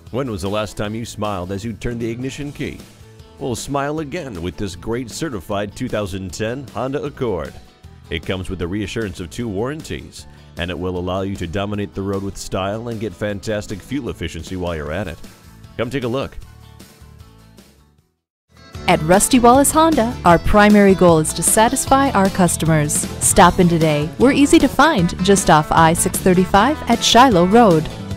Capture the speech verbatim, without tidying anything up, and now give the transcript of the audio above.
When was the last time you smiled as you turned the ignition key? Well, smile again with this great certified two thousand ten Honda Accord. It comes with the reassurance of two warranties, and it will allow you to dominate the road with style and get fantastic fuel efficiency while you're at it. Come take a look. At Rusty Wallis Honda, our primary goal is to satisfy our customers. Stop in today. We're easy to find just off I six thirty-five at Shiloh Road.